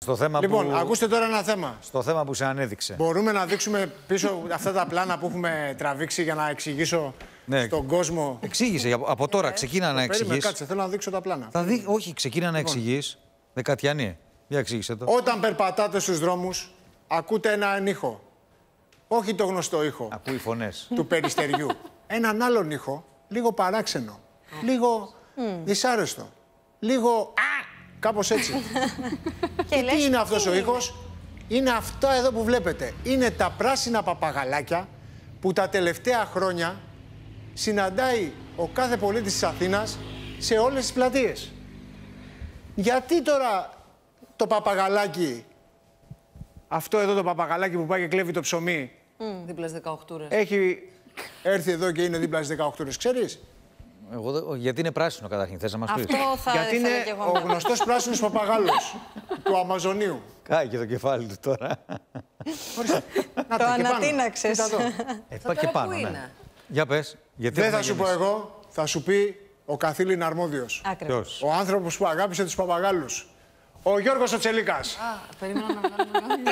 Στο θέμα λοιπόν, που... ακούστε τώρα ένα θέμα. Στο θέμα που σε ανέδειξε. Μπορούμε να δείξουμε πίσω αυτά τα πλάνα που έχουμε τραβήξει για να εξηγήσω στον κόσμο. Εξήγησε. Από τώρα ξεκίνα να εξηγείς. Κάτσε, θέλω να δείξω τα πλάνα. Όχι, ξεκίνα να εξηγείς. Δεκατιανή. Για εξήγησε το. Όταν περπατάτε στους δρόμους, ακούτε έναν ήχο. Όχι το γνωστό ήχο. Ακούει φωνές. Του περιστεριού. Έναν άλλον ήχο, λίγο παράξενο. Λίγο δυσάρεστο. Λίγο κάπως έτσι. Και τι είναι αυτός ο ήχος? Είναι αυτά εδώ που βλέπετε. Είναι τα πράσινα παπαγαλάκια που τα τελευταία χρόνια συναντάει ο κάθε πολίτης της Αθήνας σε όλες τις πλατείες. Γιατί τώρα το παπαγαλάκι, αυτό εδώ το παπαγαλάκι που πάει και κλέβει το ψωμί, δίπλα στις 18 ώρες, έχει έρθει εδώ και είναι δίπλα στις 18 ώρες, ξέρεις? Γιατί είναι πράσινο καταρχήν, θες να μας πεις? Γιατί είναι ο γνωστός πράσινος παπαγάλος του Αμαζονίου. Κάει το κεφάλι του τώρα. Το ανατείναξες. Πάει και πάνω, ναι. Για πες. Δεν θα σου πω εγώ, θα σου πει ο καθήλυν αρμόδιος. Ακριβώς. Ο άνθρωπος που αγάπησε τους παπαγάλους. Ο Γιώργος ο Τσελίκας. Περίμενα να βγάλουμε.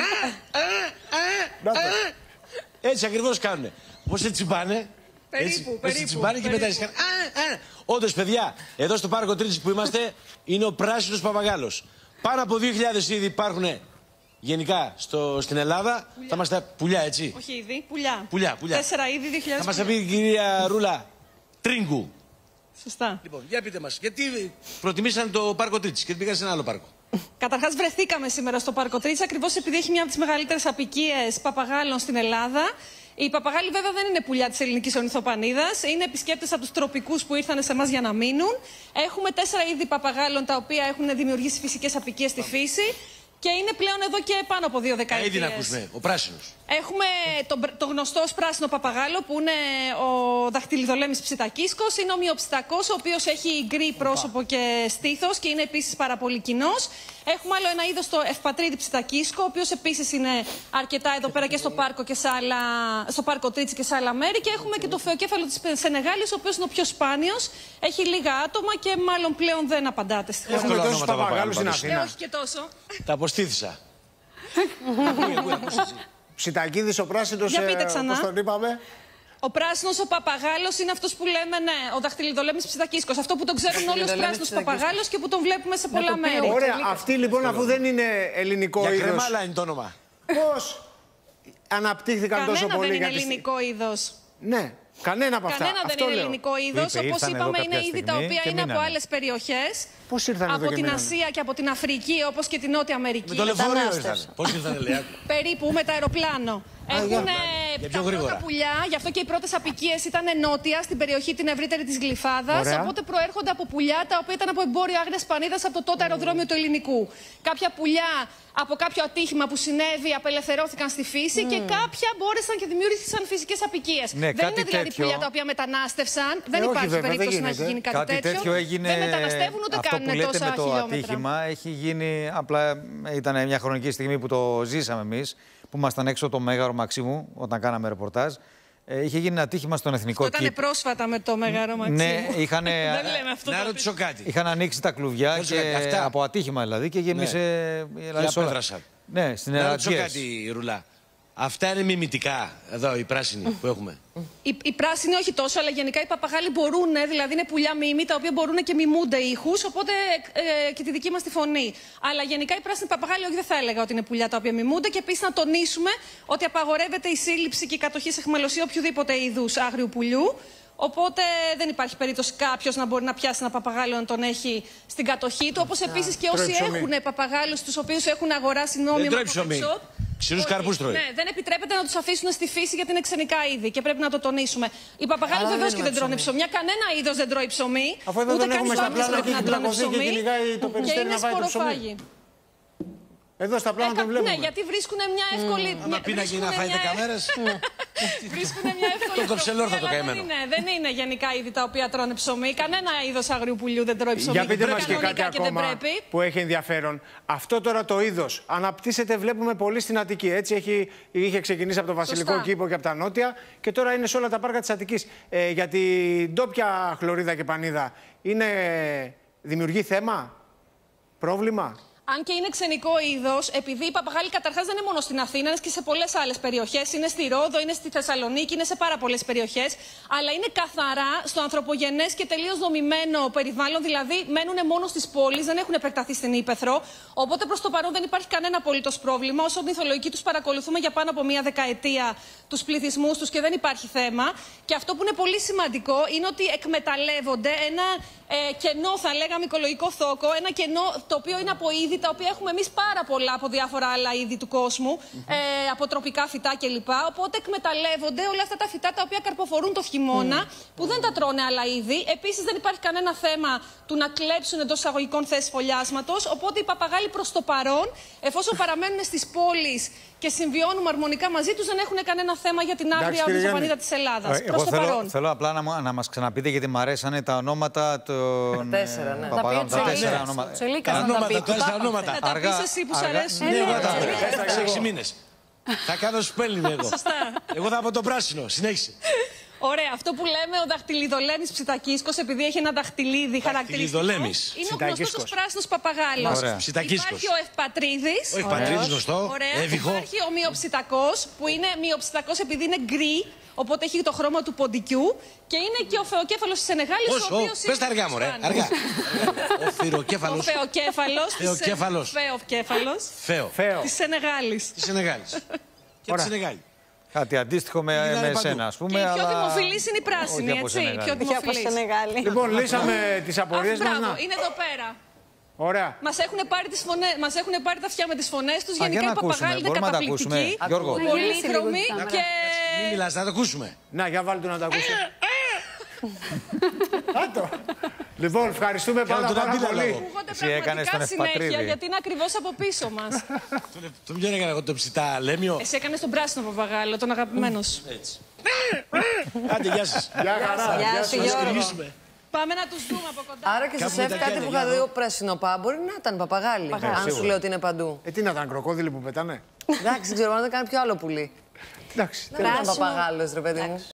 Έτσι ακριβώς κάνουνε. Πώς έτσι πάνε. Περίπου. Έτσι πάνε και μετά έτσι. Όντως, παιδιά, εδώ στο πάρκο Τρίτης που είμαστε είναι ο πράσινος παπαγάλος. Πάνω από 2.000 είδη υπάρχουν γενικά στην Ελλάδα. Θα μας τα πουλιά, έτσι. Όχι είδη, πουλιά. Πουλιά. 4 είδη, 2.000. Θα μας τα πει η κυρία Ρούλα Τρίγκου. Σωστά. Λοιπόν, για πείτε μας, γιατί προτιμήσαν το πάρκο Τρίτης και δεν πήγαν σε ένα άλλο πάρκο? Καταρχάς, βρεθήκαμε σήμερα στο πάρκο Τρίτης ακριβώς επειδή έχει μια από τις μεγαλύτερες αποικίες παπαγάλων στην Ελλάδα. Οι παπαγάλοι, βέβαια, δεν είναι πουλιά της ελληνικής ορνηθοπανίδας. Είναι επισκέπτες από τους τροπικούς που ήρθαν σε εμάς για να μείνουν. Έχουμε 4 είδη παπαγάλων τα οποία έχουν δημιουργήσει φυσικές αποικίες στη φύση. Και είναι πλέον εδώ και πάνω από 2 δεκαετίες. Ήδη να ακούσουμε, ο πράσινος. Έχουμε το γνωστό ως πράσινο παπαγάλο που είναι ο δαχτυλιδολέμης ψητακίσκος. Είναι ο μυοψητακός, ο οποίος έχει γκρι πρόσωπο και στήθος και είναι επίσης πάρα πολύ κοινός. Έχουμε άλλο ένα είδος, το ευπατρίδι ψητακίσκο, ο οποίος επίσης είναι αρκετά εδώ πέρα και στο πάρκο, και στο πάρκο Τρίτσι και σε άλλα μέρη. Και έχουμε και το φεοκέφαλο της Σενεγάλης, ο οποίος είναι ο πιο σπάνιος. Έχει λίγα άτομα και μάλλον πλέον δεν απαντάτε στη χώρα. Έχουμε τόσους παπαγάλους στην Αθήνα. Όχι και τόσο. Τα αποστήθησα. Ψητακίδης ο πράσινος, πώς τον είπαμε? Ο πράσινος ο παπαγάλος είναι αυτός που λέμε, ναι, ο δαχτυλιδολέμης ψητακίσκος. Αυτό που τον ξέρουν όλοι ως πράσινος παπαγάλος και που τον βλέπουμε σε πολλά μέρη. Ωραία, αυτή λοιπόν, αφού δεν είναι ελληνικό είδος. Για κρεμάλα είναι το όνομα. Πώς αναπτύχθηκαν τόσο πολύ? Κανένα δεν είναι ελληνικό είδος. Ναι. Κανένα από αυτά. Κανένα δεν είναι ελληνικό είδος. Όπως είπαμε, είναι είδη τα οποία είναι από άλλες περιοχές. Πώς ήρθαν εδώ? Από την Ασία και από την Αφρική, όπως και την Νότια Αμερική. Με το λεωφορείο ήρθαν. Πώς ήρθαν, λέει? Περίπου με το αεροπλάνο. Έχουν τα πρώτα πουλιά, γι' αυτό και οι πρώτες αποικίες ήταν νότια, στην περιοχή την ευρύτερη της Γλυφάδας. Οπότε προέρχονται από πουλιά τα οποία ήταν από εμπόριο άγριας πανίδας από το τότε αεροδρόμιο του Ελληνικού. Κάποια πουλιά από κάποιο ατύχημα που συνέβη απελευθερώθηκαν στη φύση και κάποια μπόρεσαν και δημιούργησαν φυσικές αποικίες. Ναι, δεν είναι δηλαδή πουλιά τα οποία μετανάστευσαν. Δεν υπάρχει περίπτωση να έχει γίνει κάτι τέτοιο. Δεν μεταναστεύουν ούτε κάνουν τόσα χιλιόμετρα. Το ατύχημα έχει γίνει, απλά ήταν μια χρονική στιγμή που το ζήσαμε εμείς, που ήμασταν έξω το Μέγαρο Μαξίμου όταν κάναμε ρεπορτάζ. Είχε γίνει ένα ατύχημα στον Εθνικό Κήπο. Ήταν πρόσφατα με το Μέγαρο Μαξίμου. Ναι, είχαν. Δεν λέμε αυτό. Να ρωτήσω κάτι. Είχαν ανοίξει τα κλουβιά και από ατύχημα δηλαδή και γέμισε. Και απέδρασαν. Ναι, στην Ελλάδα. Να Ελλάδα. ρωτήσω κάτι, Ρουλά. Αυτά είναι μιμητικά, εδώ, οι πράσινοι που έχουμε. Οι πράσινοι όχι τόσο, αλλά γενικά οι παπαγάλοι μπορούν, δηλαδή είναι πουλιά μίμη, τα οποία μπορούν και μιμούνται ήχους, οπότε και τη δική μας τη φωνή. Αλλά γενικά οι πράσινοι παπαγάλοι όχι, δεν θα έλεγα ότι είναι πουλιά τα οποία μιμούνται. Και επίσης να τονίσουμε ότι απαγορεύεται η σύλληψη και η κατοχή σε αιχμαλωσία οποιοδήποτε είδους άγριου πουλιού. Οπότε δεν υπάρχει περίπτωση κάποιος να μπορεί να πιάσει ένα παπαγάλο να τον έχει στην κατοχή του. Όπως επίσης και όσοι έχουν παπαγάλους τους οποίους έχουν αγοράσει νόμιμα από το shop. Ξηρούς καρπούς τρώει. Ναι, δεν επιτρέπεται να τους αφήσουν στη φύση γιατί είναι ξενικά είδη και πρέπει να το τονίσουμε. Οι παπαγάλοι βεβαίως και δεν τρώνε ψωμί. Κανένα είδος δεν τρώει ψωμί. Αφού εδώ δεν έχουμε στα πλάνα και την πλακωθεί και κυνηγάει το περιστέρι να φάει το ψωμί. Εδώ στα πλάνα τον βλέπουμε. Ναι, γιατί βρίσκουν μια εύκολη. Αν πίνακι να φάει 10 μέρες. Βρίσκουν μια εύκολη. Το κοψελόρ το καημένο. Δεν είναι γενικά είδη τα οποία τρώνε ψωμί. Κανένα είδος αγριού πουλιού δεν τρώει ψωμί. Για πείτε μας και κάτι ακόμα που έχει ενδιαφέρον. Αυτό τώρα το είδος αναπτύσσεται, βλέπουμε πολύ στην Αττική. Έτσι είχε ξεκινήσει από το Βασιλικό Κήπο και από τα νότια και τώρα είναι σε όλα τα πάρκα της Αττικής. Για την ντόπια χλωρίδα και πανίδα δημιουργεί θέμα, πρόβλημα? Αν και είναι ξενικό είδος, επειδή οι παπαγάλοι καταρχάς δεν είναι μόνο στην Αθήνα, είναι και σε πολλές άλλες περιοχές. Είναι στη Ρόδο, είναι στη Θεσσαλονίκη, είναι σε πάρα πολλές περιοχές. Αλλά είναι καθαρά στο ανθρωπογενές και τελείως δομημένο περιβάλλον. Δηλαδή, μένουν μόνο στις πόλεις, δεν έχουν επεκταθεί στην Ύπαιθρο. Οπότε προς το παρόν δεν υπάρχει κανένα απολύτως πρόβλημα. Όσο ορνηθολογικοί τους παρακολουθούμε για πάνω από μία δεκαετία τους πληθυσμούς τους και δεν υπάρχει θέμα. Και αυτό που είναι πολύ σημαντικό είναι ότι εκμεταλλεύονται ένα κενό, θα λέγαμε, οικολογικό θόκο, ένα κενό το οποίο είναι από είδη τα οποία έχουμε εμείς πάρα πολλά από διάφορα άλλα είδη του κόσμου, από τροπικά φυτά κλπ. Οπότε εκμεταλλεύονται όλα αυτά τα φυτά τα οποία καρποφορούν το χειμώνα, που δεν τα τρώνε άλλα είδη. Επίσης δεν υπάρχει κανένα θέμα του να κλέψουν εντός εισαγωγικών θέσεις φωλιάσματος. Οπότε οι παπαγάλοι προς το παρόν, εφόσον παραμένουν στις πόλεις και συμβιώνουμε αρμονικά μαζί τους, δεν έχουν κανένα θέμα για την άγρια ορνηθοπανίδα της Ελλάδας. Εγώ θέλω απλά να μας ξαναπείτε, γιατί μου αρέσανε τα ονόματα των παπαγάλων. Τα 4 ονόματα. Τα ονόματα. Θα τα πεις εσύ που σου αρέσουν. Ναι, εγώ τα έχω 6 μήνες. Θα κάνω σπέλνινγκ εγώ. Εγώ θα από το πράσινο. Συνέχισε. Ωραία, αυτό που λέμε ο δαχτυλιδολέμης ψητακίσκος, επειδή έχει ένα δαχτυλίδι χαρακτηριστικό, είναι ο γνωστός ως πράσινος παπαγάλος. Υπάρχει ο ευπατρίδης. Ο ευπατρίδης γνωστό. Υπάρχει ο μυοψητακός, που είναι μυοψητακός επειδή είναι γκρι, οπότε έχει το χρώμα του ποντικού. Και είναι και ο φεοκέφαλος της Σενεγάλης, ο οποίος πες τα αργά μου, ρε. Αργά. Ο φυροκέφαλος. Ο φεοκέφαλος. Της Σενεγάλης. Της Σενεγάλης. Και τη Σενεγάλη. Κάτι αντίστοιχο με εσένα, ας πούμε. Και η πιο δημοφιλής είναι η πράσινη, έτσι. Η πιο δημοφιλής. Λοιπόν, λύσαμε τις απορίες μας. Είναι εδώ πέρα. Ωραία. Μας έχουν πάρει τα αυτιά με τις φωνές τους. Γενικά οι παπαγάλοι είναι καταπληκτικοί. Πολύχρωμοι και... Μην μιλάς, να το ακούσουμε. Να, για βάλτε να το ακούσουμε. Άτο. Λοιπόν, ευχαριστούμε πάρα πολύ. Ακούγονται πραγματικά συνέχεια, γιατί είναι ακριβώς από πίσω μας. Το ποιον έκανα εγώ, το ψητά λέμιο. Εσύ έκανες τον πράσινο παπαγάλο, τον αγαπημένο σου. Έτσι. Άντε, γεια σας. Γεια χαρά. Γεια σου, Γιώργο. Πάμε να τους δούμε από κοντά. Άρα και σε σεφ κάτι που είχα δει ο πρασινοπά μπορεί να ήταν παπαγάλη. Αν σου λέω ότι είναι παντού. Τι να ήταν, κροκόδιλοι που πετάνε. Εντάξει, ξέρω, να ήταν κάποιο άλλο πουλί. Εντάξει. Δεν ήταν παπαγάλος, ρε παιδί μου.